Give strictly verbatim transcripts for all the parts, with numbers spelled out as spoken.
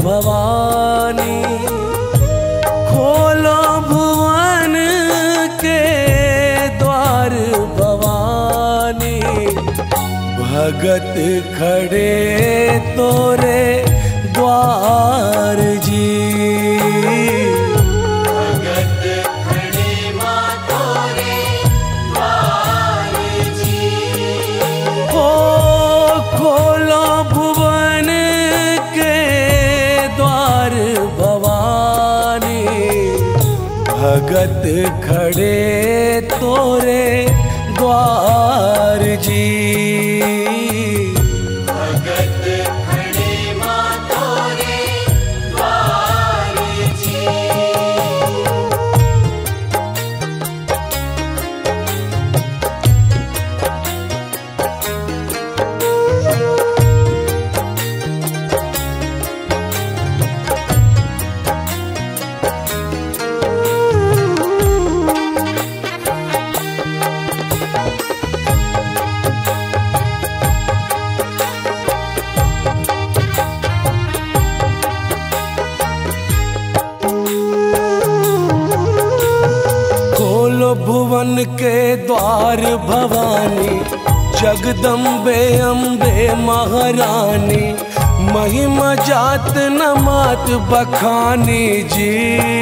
भवानी। खोलो भुवन के द्वार भवानी, भगत खड़े तोरे द्वार जी। भगत खड़े माँ तोरे द्वार जी। ओ खोलो भुवन के द्वार भवानी, भगत खड़े तोरे द्वार जी। भगत खड़े माँ तोरे द्वार जी। खोलो भुवन के द्वार भवानी, जगदम्बे अम्बे महारानी। महिमा जात न मात बखानी जी।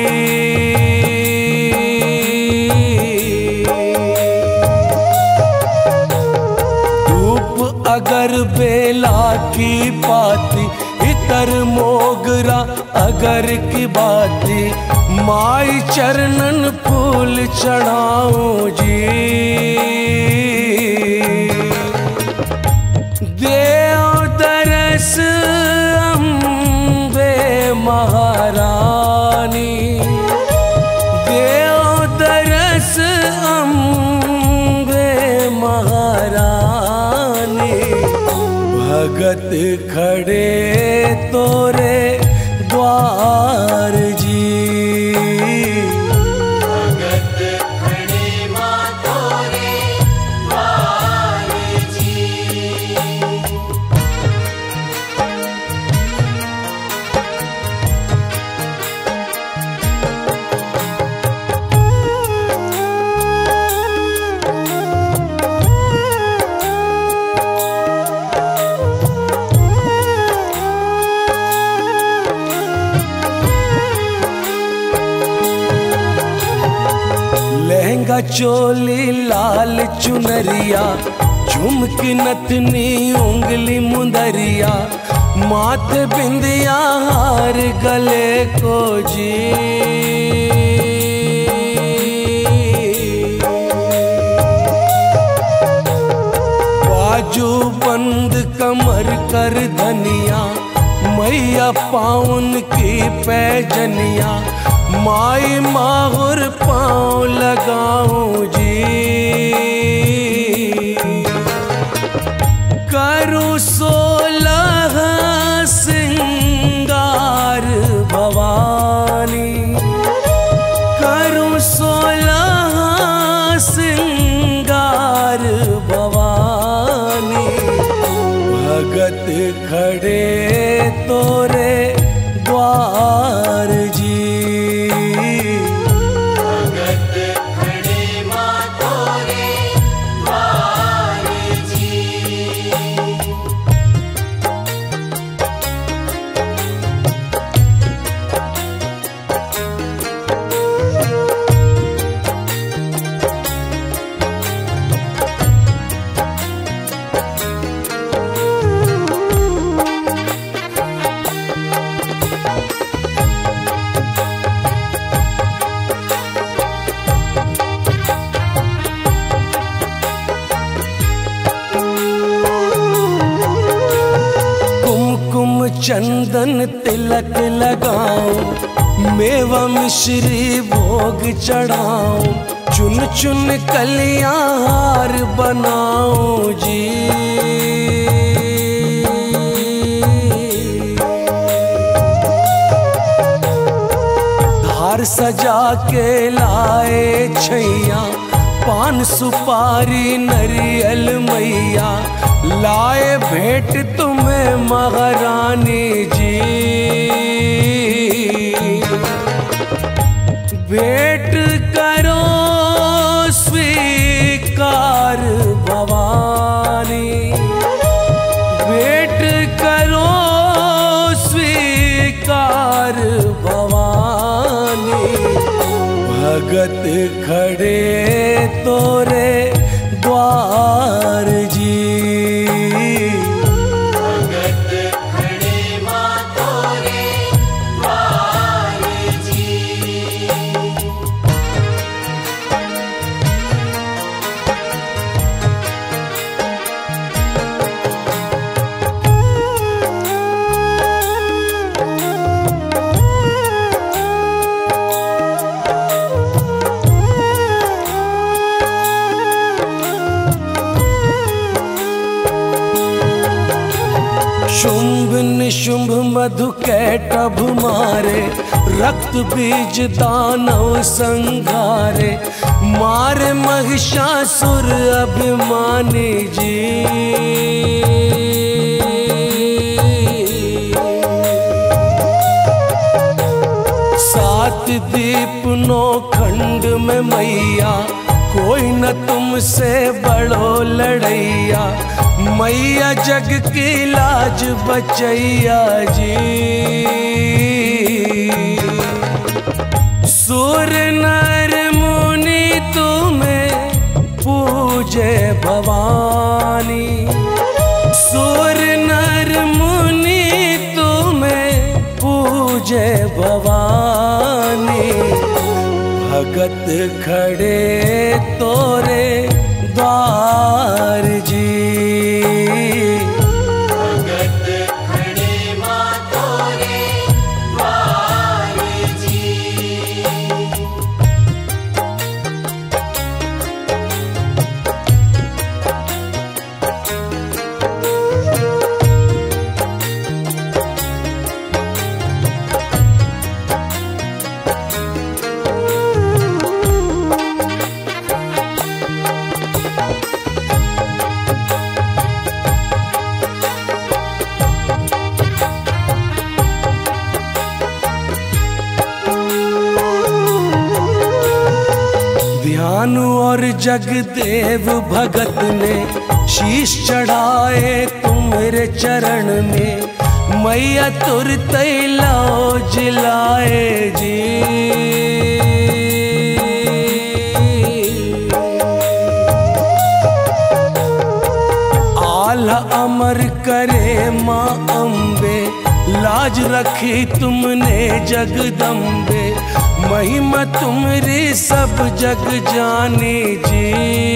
धूप अगर बेला की पाती, इतर मोगरा अगर की बाती। माई चरणन फूल चढ़ाऊं जी। देव दरस अम्बे महारानी, देव दरस अम्बे महारानी। भगत खड़े तोरे द्वार जी। भगत खड़े माँ तोरे द्वार जी। लहंगा चोली लाल चुनरिया, झुमकी नथनी उंगली मुंदरिया। माथे बिंदिया हार गले को जी। बाजू बंद कमर कर धनिया, मैया पाउन की पैजनिया। माई माहुर पाँव लगाऊं जी। करूं सोलह सिंगार भवानी, करूं सोलह सिंगार भवानी। भगत खड़े तोरे द्वार जी। भगत खड़े माँ तोरे द्वार जी। चंदन तिलक लगाऊं, मेवा मिश्री भोग चढ़ाऊं। चुन चुन कलियां हार बनाऊं जी। धार सजा के लाए छैया, पान सुपारी नरियल मैया। लाए भेंट तुम्हें महारानी जी। द्वार भवानी। भगत खड़े तोरे द्वार जी। भगत खड़े माँ तोरे द्वार जी। शुंभ निशुंभ मधु कैटभ मारे, रक्त बीज दानव संघारे। मारे महिषासुर अभिमानी जी। सात दीप नौ खंड में मैया, कोई न तुमसे बड़ो लड़ैया। मैया जग की लाज बचैया जी। सुर नर मुनि तुम्हें पूजे भवानी। सुर नर मुनि तुम्हें पूजे भवानी। भगत खड़े तोरे द्वार जी। भगत खड़े माँ तोरे द्वार जी। ध्यान और जगदेव भगत ने शीश चढ़ाए तुम्हारे चरण में। मैया तुरत लाओ जिलाए जी। आल्हा अमर करे माँ अम्बे, लाज रखी तुमने जगदम्बे। महिमा तुम्हारी सब जग जानी जी।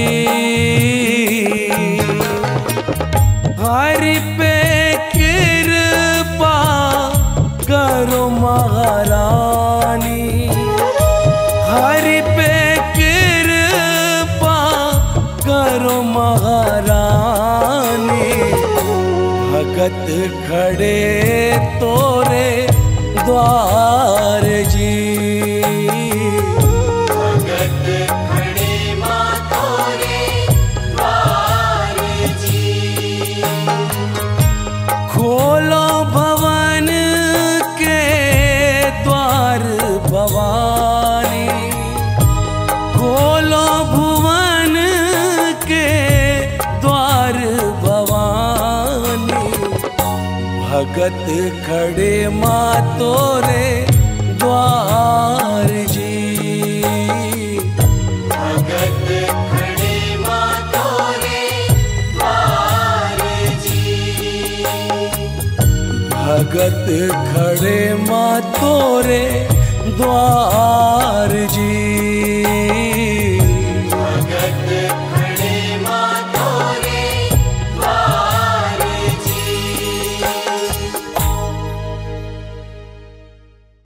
हरि पे कृपा करो महारानी। हरि पे कृपा करो महारानी। भगत खड़े तोरे द्वार जी। भगत खड़े माँ तोरे द्वार जी। खोलो भवन के द्वार भवानी। खोलो भुवन के द्वार भवानी। भगत खड़े माँ तोरे द्वार जी। भगत खड़े माँ तोरे द्वार जी। भगत खड़े माँ तोरे द्वार